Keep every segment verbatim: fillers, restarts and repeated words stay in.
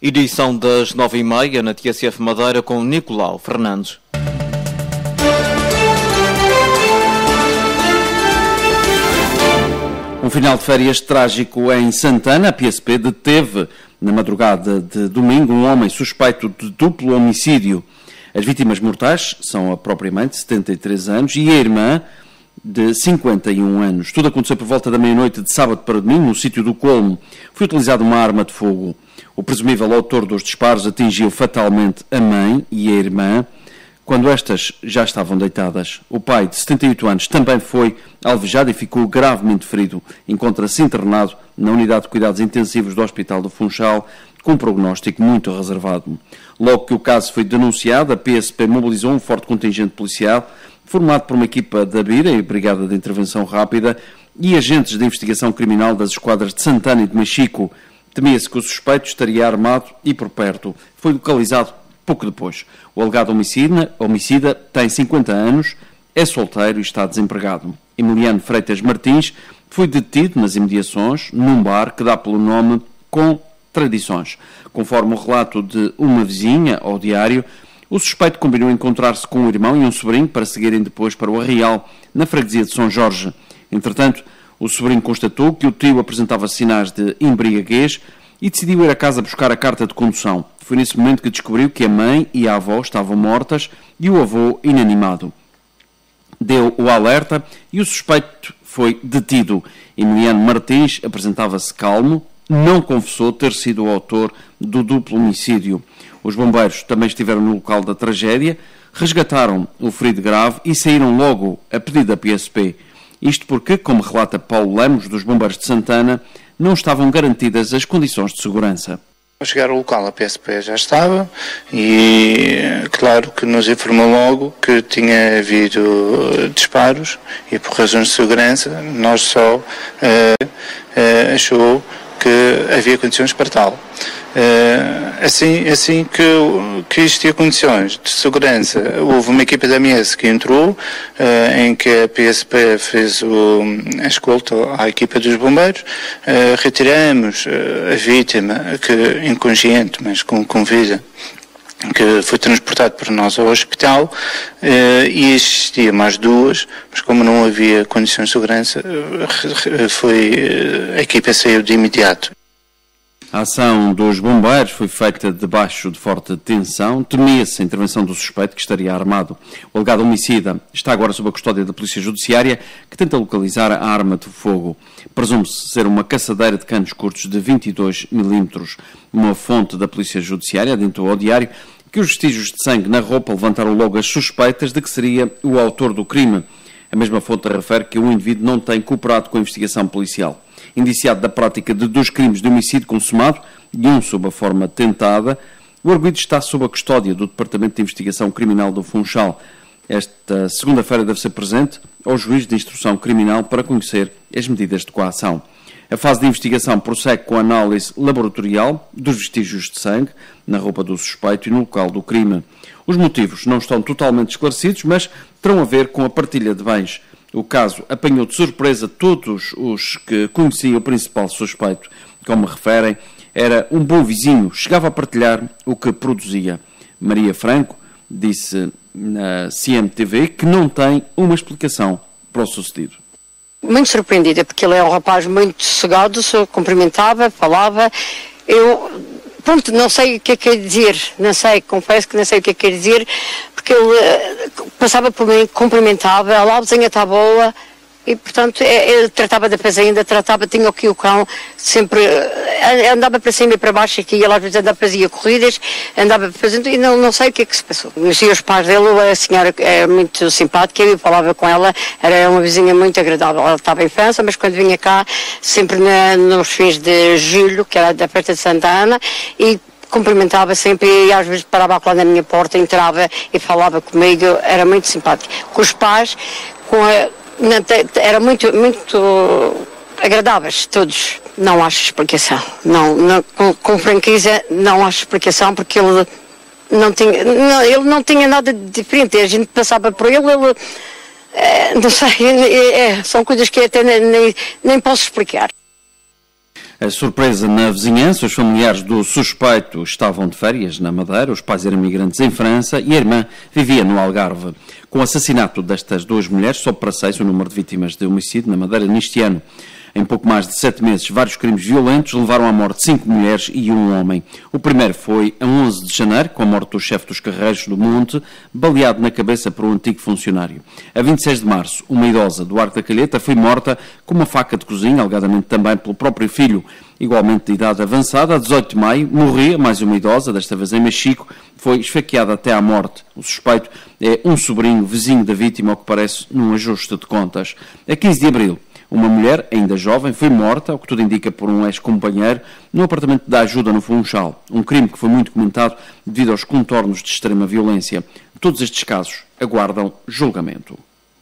Edição das nove e meia na T S F Madeira com Nicolau Fernandes. Um final de férias trágico em Santana. A P S P deteve na madrugada de domingo um homem suspeito de duplo homicídio. As vítimas mortais são a própria mãe, de setenta e três anos, e a irmã, de cinquenta e um anos. Tudo aconteceu por volta da meia-noite de sábado para domingo, no sítio do Colmo. Foi utilizada uma arma de fogo. O presumível autor dos disparos atingiu fatalmente a mãe e a irmã, quando estas já estavam deitadas. O pai, de setenta e oito anos, também foi alvejado e ficou gravemente ferido. Encontra-se internado na unidade de cuidados intensivos do Hospital do Funchal, com um prognóstico muito reservado. Logo que o caso foi denunciado, a P S P mobilizou um forte contingente policial, formado por uma equipa da BIRA e Brigada de Intervenção Rápida e agentes de investigação criminal das esquadras de Santana e de Machico. Temia-se que o suspeito estaria armado e por perto. Foi localizado pouco depois. O alegado homicida, homicida tem cinquenta anos, é solteiro e está desempregado. Emiliano Freitas Martins foi detido nas imediações, num bar que dá pelo nome Com Tradições. Conforme o relato de uma vizinha ao diário, o suspeito combinou encontrar-se com um irmão e um sobrinho para seguirem depois para o Arraial, na freguesia de São Jorge. Entretanto, o sobrinho constatou que o tio apresentava sinais de embriaguez e decidiu ir a casa buscar a carta de condução. Foi nesse momento que descobriu que a mãe e a avó estavam mortas e o avô inanimado. Deu o alerta e o suspeito foi detido. Emiliano Martins apresentava-se calmo, não confessou ter sido o autor do duplo homicídio. Os bombeiros também estiveram no local da tragédia, resgataram o ferido grave e saíram logo a pedido da P S P. Isto porque, como relata Paulo Lemos, dos Bombeiros de Santana, não estavam garantidas as condições de segurança. Ao chegar ao local, a P S P já estava e, claro, que nos informou logo que tinha havido disparos e, por razões de segurança, nós só uh, uh, achou que havia condições para tal. Uh, assim assim que, que existia condições de segurança, houve uma equipa da M S que entrou, uh, em que a P S P fez o, a escolta à equipa dos bombeiros, uh, retiramos uh, a vítima, que inconsciente, mas com, com vida, que foi transportado por nós ao hospital, uh, e existia mais duas, mas como não havia condições de segurança, uh, foi, uh, a equipa saiu de imediato. A ação dos bombeiros foi feita debaixo de forte tensão. Temia-se a intervenção do suspeito, que estaria armado. O alegado homicida está agora sob a custódia da Polícia Judiciária, que tenta localizar a arma de fogo. Presume-se ser uma caçadeira de canos curtos de vinte e dois milímetros. Uma fonte da Polícia Judiciária adiantou ao diário que os vestígios de sangue na roupa levantaram logo as suspeitas de que seria o autor do crime. A mesma fonte refere que o indivíduo não tem cooperado com a investigação policial. Indiciado da prática de dois crimes de homicídio consumado e um sob a forma tentada, o arguido está sob a custódia do Departamento de Investigação Criminal do Funchal. Esta segunda-feira deve ser presente ao juiz de instrução criminal para conhecer as medidas de coação. A fase de investigação prossegue com a análise laboratorial dos vestígios de sangue na roupa do suspeito e no local do crime. Os motivos não estão totalmente esclarecidos, mas terão a ver com a partilha de bens. O caso apanhou de surpresa todos os que conheciam o principal suspeito. Como referem, era um bom vizinho, chegava a partilhar o que produzia. Maria Franco disse na C M T V que não tem uma explicação para o sucedido. Muito surpreendida, porque ele é um rapaz muito sossegado, cumprimentava, falava. Eu, pronto, não sei o que é que quer dizer, não sei, confesso que não sei o que é que quer dizer, porque ele uh, passava por mim, cumprimentava, a lauzinha está boa, e portanto ele tratava da fazenda, tratava, tinha aqui o cão, sempre uh, andava para cima e para baixo aqui, ele às vezes andava, fazia corridas, andava fazendo, e não, não sei o que é que se passou. Conheci os pais dele, a senhora é muito simpática, eu falava com ela, era uma vizinha muito agradável, ela estava em França, mas quando vinha cá, sempre na, nos fins de julho, que era da festa de Santa Ana, e cumprimentava sempre e às vezes parava lá na minha porta, entrava e falava comigo, era muito simpático. Com os pais, com a, não, era muito, muito agradáveis, todos. Não acho explicação. Não, não, com, com franqueza, não acho explicação, porque ele não tinha, não, ele não tinha nada de diferente. A gente passava por ele, ele é, não sei, é, é, são coisas que até nem, nem, nem posso explicar. A surpresa na vizinhança, os familiares do suspeito estavam de férias na Madeira, os pais eram imigrantes em França e a irmã vivia no Algarve. Com o assassinato destas duas mulheres, sobe para seis o número de vítimas de homicídio na Madeira neste ano. Em pouco mais de sete meses, vários crimes violentos levaram à morte cinco mulheres e um homem. O primeiro foi a onze de janeiro, com a morte do chefe dos Carreiros do Monte, baleado na cabeça por um antigo funcionário. A vinte e seis de março, uma idosa do Arco da Calheta foi morta com uma faca de cozinha, alegadamente também pelo próprio filho, igualmente de idade avançada. A dezoito de maio, morria mais uma idosa, desta vez em Machico, foi esfaqueada até à morte. O suspeito é um sobrinho vizinho da vítima, ao que parece num ajuste de contas. A quinze de abril, uma mulher, ainda jovem, foi morta, o que tudo indica por um ex-companheiro, no apartamento da Ajuda, no Funchal. Um crime que foi muito comentado devido aos contornos de extrema violência. Todos estes casos aguardam julgamento.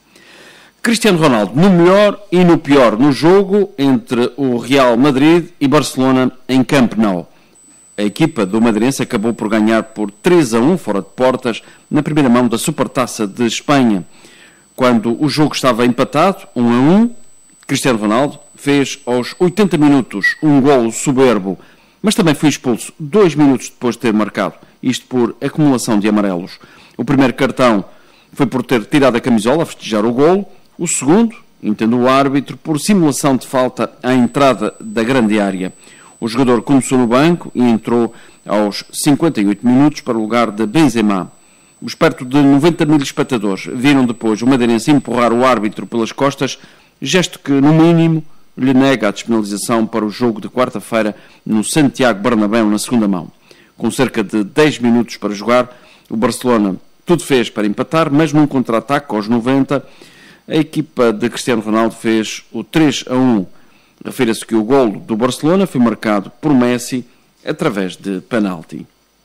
Cristiano Ronaldo, no melhor e no pior no jogo entre o Real Madrid e Barcelona em Camp Nou. A equipa do madeirense acabou por ganhar por três a um, fora de portas, na primeira mão da Supertaça de Espanha. Quando o jogo estava empatado, um a um, Cristiano Ronaldo fez aos oitenta minutos um golo soberbo, mas também foi expulso dois minutos depois de ter marcado, isto por acumulação de amarelos. O primeiro cartão foi por ter tirado a camisola a festejar o golo, o segundo, entendeu o árbitro, por simulação de falta à entrada da grande área. O jogador começou no banco e entrou aos cinquenta e oito minutos para o lugar de Benzema. Os perto de noventa mil espectadores viram depois o madeirense empurrar o árbitro pelas costas, gesto que, no mínimo, lhe nega a despenalização para o jogo de quarta-feira no Santiago Bernabéu, na segunda mão. Com cerca de dez minutos para jogar, o Barcelona tudo fez para empatar, mas num contra-ataque aos noventa, a equipa de Cristiano Ronaldo fez o três a um. Refere-se que o golo do Barcelona foi marcado por Messi através de penalti.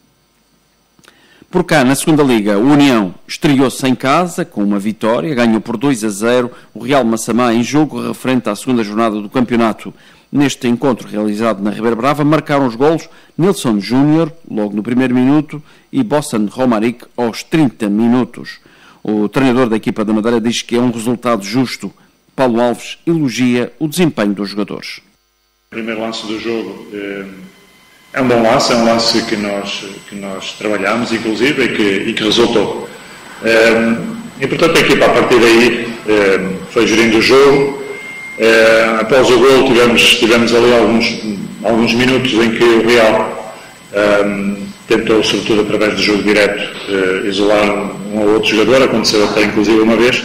Por cá, na segunda Liga, o União estreou-se em casa com uma vitória, ganhou por dois a zero o Real Massamá em jogo referente à segunda jornada do campeonato. Neste encontro realizado na Ribeira Brava, marcaram os golos Nilson Júnior, logo no primeiro minuto, e Bossan Romaric aos trinta minutos. O treinador da equipa da Madeira diz que é um resultado justo. Paulo Alves elogia o desempenho dos jogadores. O primeiro lance do jogo é um bom lance, é um lance que nós, que nós trabalhamos, inclusive, e que, e que resultou. E, portanto, a equipa, a partir daí, foi gerindo o jogo. Após o gol, tivemos, tivemos ali alguns, alguns minutos em que o Real tentou, sobretudo através do jogo direto, isolar um ou outro jogador, aconteceu até inclusive uma vez,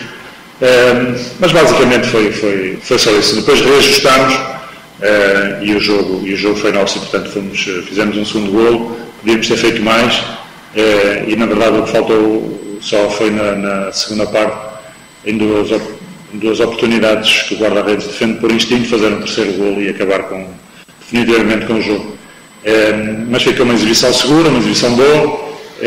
mas basicamente foi, foi, foi só isso. Depois reajustámos e, o jogo, e o jogo foi nosso, e portanto fomos, fizemos um segundo golo, podíamos ter feito mais, e na verdade o que faltou só foi na, na segunda parte, em duas, em duas oportunidades que o guarda-redes defende por instinto, fazer um terceiro golo e acabar com, definitivamente com o jogo. É, mas fica uma exibição segura, uma exibição boa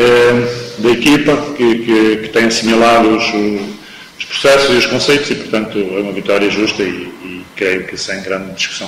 é, da equipa que, que, que tem assimilado os, os processos e os conceitos e, portanto, é uma vitória justa e, e creio que sem grande discussão.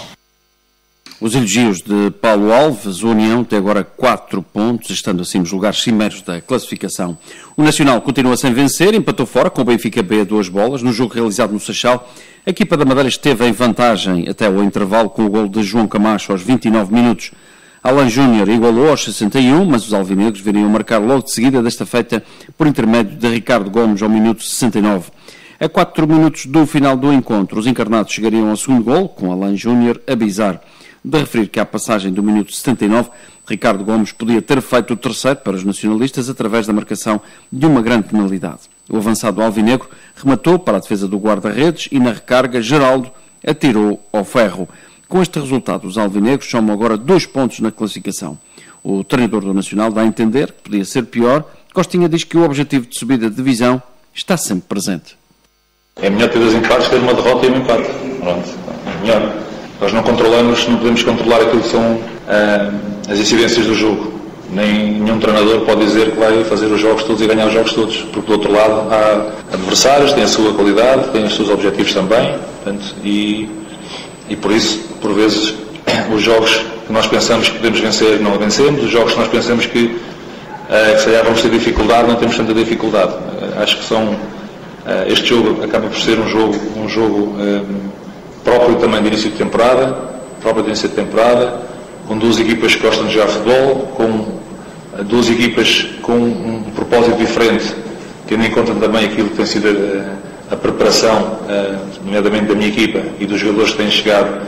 Os elogios de Paulo Alves, o União tem agora quatro pontos, estando assim nos lugares cimeiros da classificação. O Nacional continua sem vencer, empatou fora com o Benfica B a duas bolas. No jogo realizado no Seixal, a equipa da Madeira esteve em vantagem até o intervalo com o golo de João Camacho aos vinte e nove minutos. Alan Júnior igualou aos sessenta e um, mas os alvinegros viriam marcar logo de seguida, desta feita por intermédio de Ricardo Gomes ao minuto sessenta e nove. A quatro minutos do final do encontro, os encarnados chegariam ao segundo golo, com Alan Júnior a bizar. De referir que à passagem do minuto setenta e nove, Ricardo Gomes podia ter feito o terceiro para os nacionalistas através da marcação de uma grande penalidade. O avançado alvinegro rematou para a defesa do guarda-redes e na recarga Geraldo atirou ao ferro. Com este resultado, os alvinegros somam agora dois pontos na classificação. O treinador do Nacional dá a entender que podia ser pior. Costinha diz que o objetivo de subida de divisão está sempre presente. É melhor ter dois empates que ter uma derrota e um empate. Pronto, é melhor. Nós não controlamos, não podemos controlar aquilo que são ah, as incidências do jogo. Nem nenhum treinador pode dizer que vai fazer os jogos todos e ganhar os jogos todos. Porque do outro lado há adversários, têm a sua qualidade, têm os seus objetivos também. Portanto, e... E por isso, por vezes, os jogos que nós pensamos que podemos vencer, não vencemos. Os jogos que nós pensamos que, uh, que se calhar vamos ter dificuldade, não temos tanta dificuldade. Uh, acho que são, uh, este jogo acaba por ser um jogo, um jogo um, próprio também de início de temporada, próprio início de temporada, com duas equipas que gostam de jogar futebol, com duas equipas com um propósito diferente, tendo em conta também aquilo que tem sido a, a preparação, nomeadamente da minha equipa e dos jogadores que têm chegado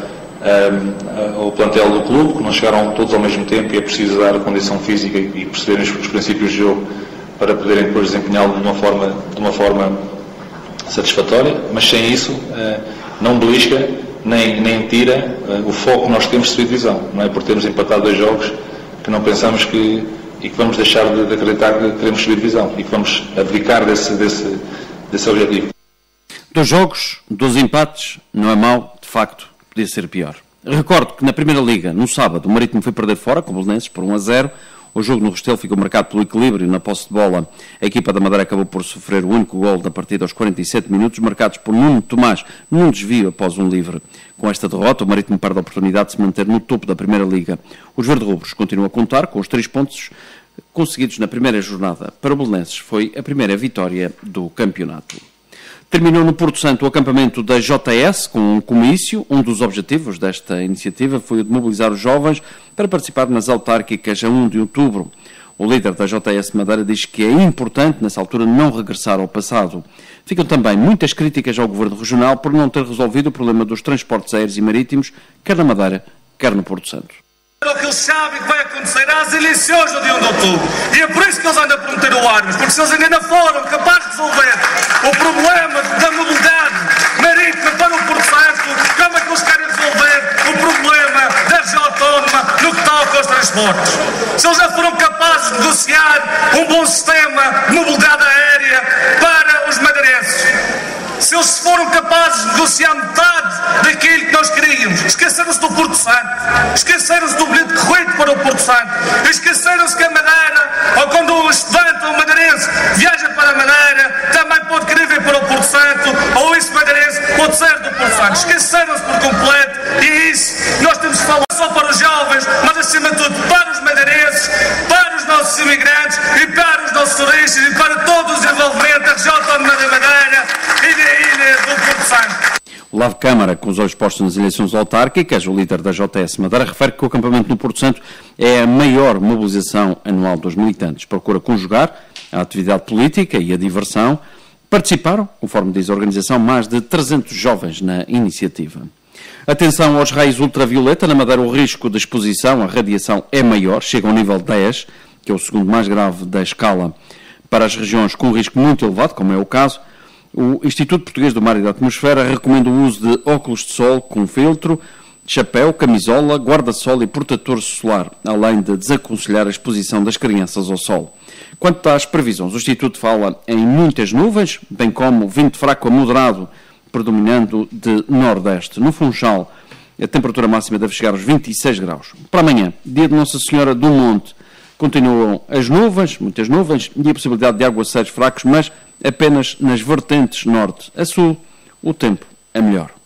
ao plantel do clube, que não chegaram todos ao mesmo tempo e é preciso dar a condição física e perceberem os, os princípios de jogo para poderem depois desempenhá-lo de uma forma, de uma forma satisfatória, mas sem isso não belisca nem, nem tira o foco que nós temos de subir divisão. Não é por termos empatado dois jogos que não pensamos que e que vamos deixar de, de acreditar que queremos subir divisão e que vamos abdicar desse, desse, desse objetivo. Dois jogos, dois empates, não é mau, de facto, podia ser pior. Recordo que na Primeira Liga, no sábado, o Marítimo foi perder fora com o Belenenses por um a zero. O jogo no Restelo ficou marcado pelo equilíbrio. Na posse de bola, a equipa da Madeira acabou por sofrer o único gol da partida aos quarenta e sete minutos, marcados por Nuno Tomás, num desvio após um livre. Com esta derrota, o Marítimo perde a oportunidade de se manter no topo da Primeira Liga. Os verde-rubros continuam a contar com os três pontos conseguidos na primeira jornada. Para o Belenenses foi a primeira vitória do campeonato. Terminou no Porto Santo o acampamento da J S com um comício. Um dos objetivos desta iniciativa foi o de mobilizar os jovens para participar nas autárquicas a primeiro de outubro. O líder da J S Madeira diz que é importante, nessa altura, não regressar ao passado. Ficam também muitas críticas ao Governo Regional por não ter resolvido o problema dos transportes aéreos e marítimos, quer na Madeira, quer no Porto Santo. O que eles sabem que vai acontecer às eleições do dia um de outubro. E é por isso que eles andam a prometer o armas, porque se eles ainda não foram capazes de resolver o problema da mobilidade marítima para o Porto Santo, como é que eles querem resolver o problema da região autónoma no que toca aos transportes? Se eles já foram capazes de negociar um bom sistema de mobilidade aérea para os madeirenses, se eles foram capazes de negociar metade daquilo que nós queríamos, esqueceram-se do Porto Santo, esqueceram-se do bilhete de corrida para o Porto Santo, esqueceram-se que a Madeira, ou quando um estudante ou um madeirense viaja para a Madeira, também pode querer vir para o Porto Santo, ou esse madeirense pode ser do Porto Santo. Esqueceram-se por completo, e é isso nós temos que falar só para os jovens, mas acima de tudo para os madeirenses, para os nossos imigrantes e para os nossos turistas e para todo o desenvolvimento da região autónoma da Madeira e da ilha do Porto Santo. O Lavo Câmara, com os olhos postos nas eleições autárquicas, o líder da J S Madeira refere que o acampamento no Porto Santo é a maior mobilização anual dos militantes. Procura conjugar a atividade política e a diversão. Participaram, conforme diz a organização, mais de trezentos jovens na iniciativa. Atenção aos raios ultravioleta. Na Madeira o risco de exposição à radiação é maior, chega ao nível dez, que é o segundo mais grave da escala para as regiões com risco muito elevado, como é o caso. O Instituto Português do Mar e da Atmosfera recomenda o uso de óculos de sol com filtro, chapéu, camisola, guarda-sol e protetor solar, além de desaconselhar a exposição das crianças ao sol. Quanto às previsões, o Instituto fala em muitas nuvens, bem como vento fraco a moderado, predominando de nordeste. No Funchal, a temperatura máxima deve chegar aos vinte e seis graus. Para amanhã, dia de Nossa Senhora do Monte, continuam as nuvens, muitas nuvens, e a possibilidade de aguaceiros fracos, mas apenas nas vertentes norte a sul, o tempo é melhor.